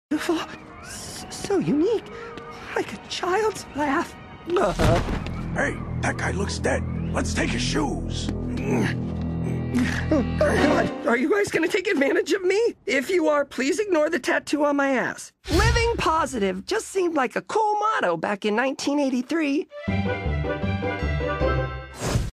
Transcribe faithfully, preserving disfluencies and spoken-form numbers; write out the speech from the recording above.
beautiful, s- so unique, like a child's laugh. Uh-huh. Hey, that guy looks dead. Let's take his shoes. Oh, God, are you guys gonna take advantage of me? If you are, please ignore the tattoo on my ass. Living positive just seemed like a cool motto back in nineteen eighty-three.